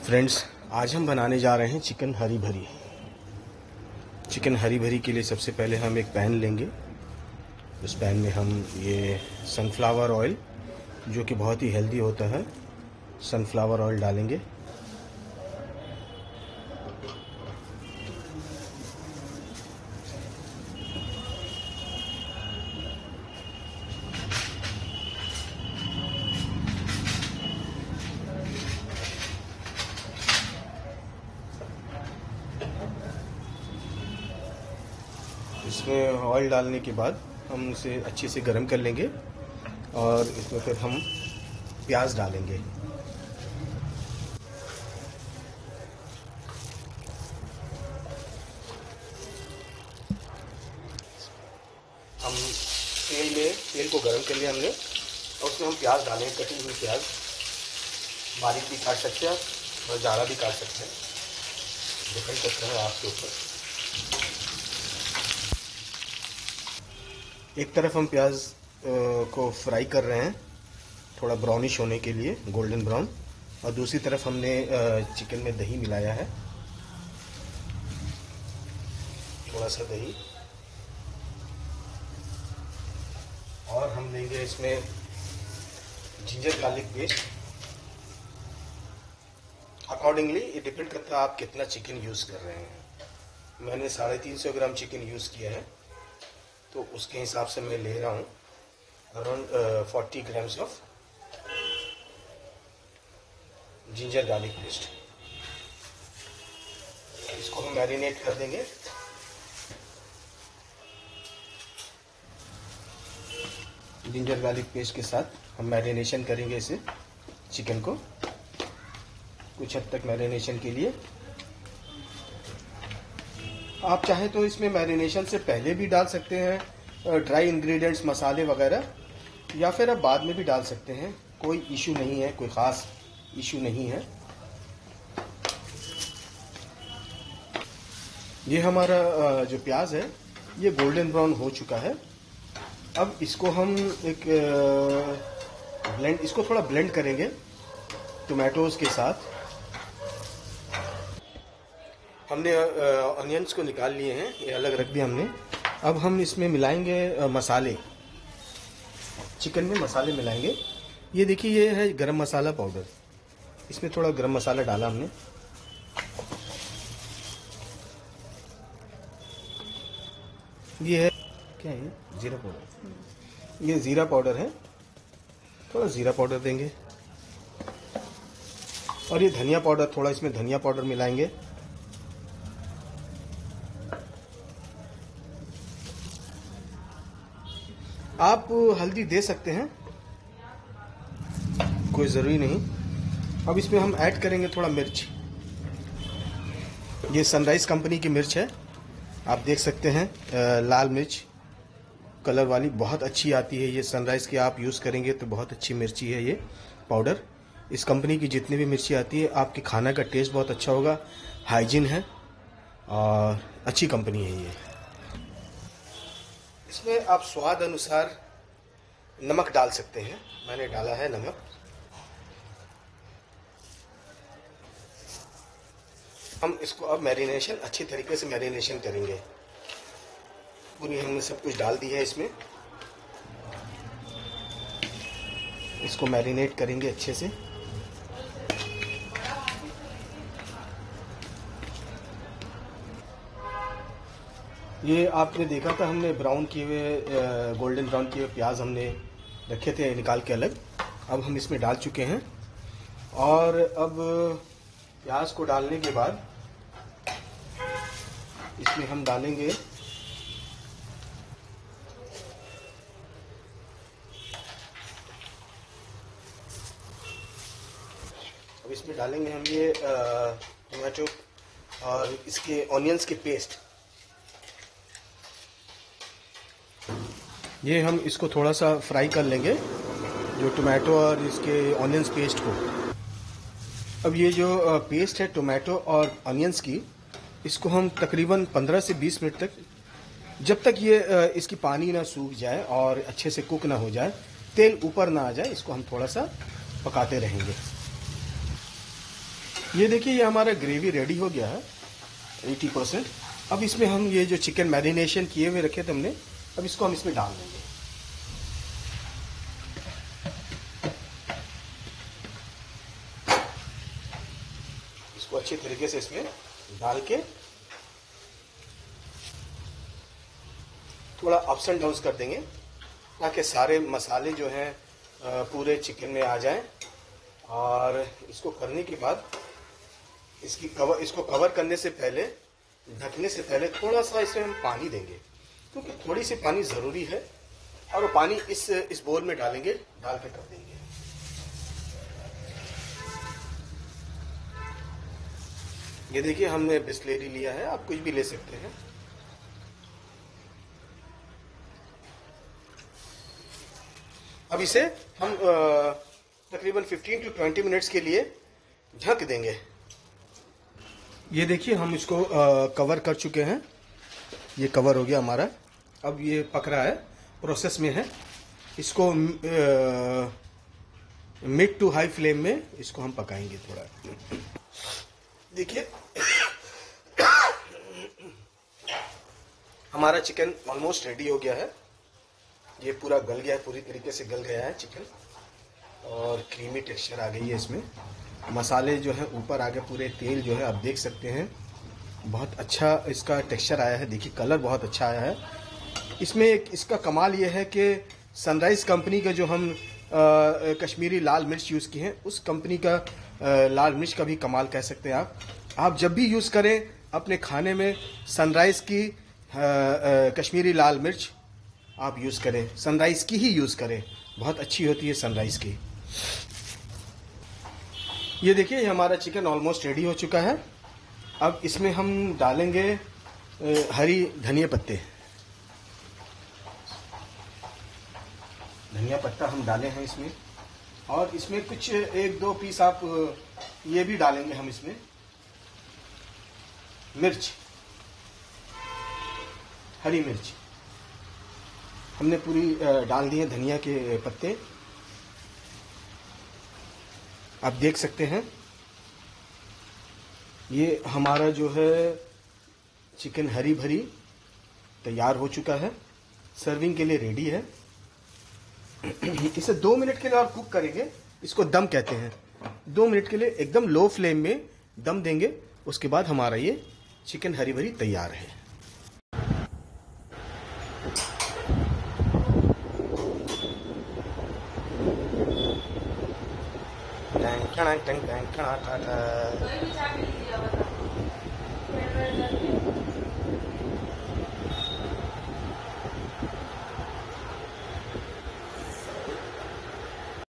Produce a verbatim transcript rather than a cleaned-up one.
Friends, आज हम बनाने जा रहे हैं चिकन हरी भरी। चिकन हरी भरी के लिए सबसे पहले हम एक पैन लेंगे। उस पैन में हम ये सनफ्लावर ऑयल, जो कि बहुत ही हेल्दी होता है, सनफ्लावर ऑयल डालेंगे। इसमें ऑयल डालने के बाद हम इसे अच्छे से गर्म कर लेंगे और इसमें फिर हम प्याज डालेंगे। हम तेल में तेल को गर्म कर लिया हमने और उसमें हम प्याज डालेंगे। कटी हुई प्याज, बारीक भी काट सकते हैं और ज़्यादा भी काट सकते हैं, डिपेंड करता है आपके ऊपर। एक तरफ हम प्याज को फ्राई कर रहे हैं थोड़ा ब्राउनिश होने के लिए, गोल्डन ब्राउन, और दूसरी तरफ हमने चिकन में दही मिलाया है, थोड़ा सा दही, और हम लेंगे इसमें जिंजर गार्लिक पेस्ट। अकॉर्डिंगली ये डिपेंड करता है आप कितना चिकन यूज़ कर रहे हैं। मैंने साढ़े तीन सौ ग्राम चिकन यूज़ किया है, तो उसके हिसाब से मैं ले रहा हूँ around forty grams of ginger garlic paste. इसको हम मैरिनेट कर देंगे। जिंजर गार्लिक पेस्ट के साथ हम मैरिनेशन करेंगे इसे, चिकन को कुछ हद तक मैरिनेशन के लिए। आप चाहे तो इसमें मैरिनेशन से पहले भी डाल सकते हैं ड्राई इंग्रेडिएंट्स, मसाले वगैरह, या फिर आप बाद में भी डाल सकते हैं, कोई इशू नहीं है, कोई ख़ास इशू नहीं है। ये हमारा जो प्याज है ये गोल्डन ब्राउन हो चुका है। अब इसको हम एक ब्लेंड इसको थोड़ा ब्लेंड करेंगे टोमेटोज़ के साथ। हमने अनियंस को निकाल लिए हैं, ये अलग रख दिया हमने। अब हम इसमें मिलाएंगे मसाले, चिकन में मसाले मिलाएंगे। ये देखिए, ये है गरम मसाला पाउडर, इसमें थोड़ा गरम मसाला डाला हमने। ये है क्या है, जीरा पाउडर, ये जीरा पाउडर है, थोड़ा जीरा पाउडर देंगे। और ये धनिया पाउडर, थोड़ा इसमें धनिया पाउडर मिलाएंगे। आप हल्दी दे सकते हैं, कोई ज़रूरी नहीं। अब इसमें हम ऐड करेंगे थोड़ा मिर्च। ये सनराइज़ कंपनी की मिर्च है, आप देख सकते हैं, लाल मिर्च कलर वाली, बहुत अच्छी आती है ये सनराइज़ की। आप यूज़ करेंगे तो बहुत अच्छी मिर्ची है ये पाउडर। इस कंपनी की जितनी भी मिर्ची आती है, आपके खाना का टेस्ट बहुत अच्छा होगा, हाइजीन है और अच्छी कंपनी है ये। इसमें आप स्वाद अनुसार नमक डाल सकते हैं, मैंने डाला है नमक। हम इसको अब मैरिनेशन, अच्छी तरीके से मैरिनेशन करेंगे। पूरी हमने सब कुछ डाल दिया है इसमें, इसको मैरिनेट करेंगे अच्छे से। ये आपने देखा था, हमने ब्राउन किए हुए, गोल्डन ब्राउन किए हुए प्याज हमने रखे थे निकाल के अलग, अब हम इसमें डाल चुके हैं। और अब प्याज को डालने के बाद इसमें हम डालेंगे अब इसमें डालेंगे हम ये टमाटो और इसके ऑनियंस के पेस्ट। ये हम इसको थोड़ा सा फ्राई कर लेंगे, जो टोमेटो और इसके ऑनियंस पेस्ट को। अब ये जो पेस्ट है टोमेटो और ऑनियंस की, इसको हम तकरीबन पंद्रह से बीस मिनट तक, जब तक ये इसकी पानी ना सूख जाए और अच्छे से कुक ना हो जाए, तेल ऊपर ना आ जाए, इसको हम थोड़ा सा पकाते रहेंगे। ये देखिए ये हमारा ग्रेवी रेडी हो गया है अस्सी परसेंट। अब इसमें हम ये जो चिकन मैरिनेशन किए हुए रखे थे हमने, अब इसको हम इसमें डाल देंगे। इसको अच्छी तरीके से इसमें डाल के थोड़ा अप्स एंड डाउन्स कर देंगे ताकि सारे मसाले जो हैं पूरे चिकन में आ जाएं। और इसको करने के बाद इसकी कवर इसको कवर करने से पहले, ढकने से पहले थोड़ा सा इसमें हम पानी देंगे, क्योंकि थोड़ी सी पानी ज़रूरी है। और वो पानी इस इस बोल में डालेंगे, डाल के कर देंगे। ये देखिए हमने बिस्लेरी लिया है, आप कुछ भी ले सकते हैं। अब इसे हम तकरीबन पंद्रह टू बीस मिनट्स के लिए ढक देंगे। ये देखिए हम इसको आ, कवर कर चुके हैं, ये कवर हो गया हमारा। अब ये पक रहा है, प्रोसेस में है। इसको मिड टू हाई फ्लेम में इसको हम पकाएंगे थोड़ा। देखिए हमारा चिकन ऑलमोस्ट रेडी हो गया है। ये पूरा गल गया है, पूरी तरीके से गल गया है चिकन, और क्रीमी टेक्सचर आ गई है इसमें। मसाले जो है ऊपर आ गए, पूरे तेल जो है आप देख सकते हैं, बहुत अच्छा इसका टेक्सचर आया है। देखिए कलर बहुत अच्छा आया है। इसमें एक इसका कमाल ये है कि सनराइज़ कंपनी का जो हम आ, कश्मीरी लाल मिर्च यूज़ किए हैं, उस कंपनी का आ, लाल मिर्च का भी कमाल कह सकते हैं आप। आप जब भी यूज़ करें अपने खाने में सनराइज़ की आ, आ, कश्मीरी लाल मिर्च आप यूज़ करें, सनराइज़ की ही यूज़ करें, बहुत अच्छी होती है सनराइज़ की। ये देखिए ये हमारा चिकन ऑलमोस्ट रेडी हो चुका है। अब इसमें हम डालेंगे हरी धनिया पत्ते, धनिया पत्ता हम डाले हैं इसमें। और इसमें कुछ एक दो पीस आप ये भी डालेंगे हम इसमें, मिर्च, हरी मिर्च हमने पूरी डाल दी है, धनिया के पत्ते आप देख सकते हैं। ये हमारा जो है चिकन हरी भरी तैयार हो चुका है, सर्विंग के लिए रेडी है। इसे दो मिनट के लिए और कुक करेंगे, इसको दम कहते हैं। दो मिनट के लिए एकदम लो फ्लेम में दम देंगे, उसके बाद हमारा ये चिकन हरी भरी तैयार है। टंग टंग टंग टंग टंग टंग।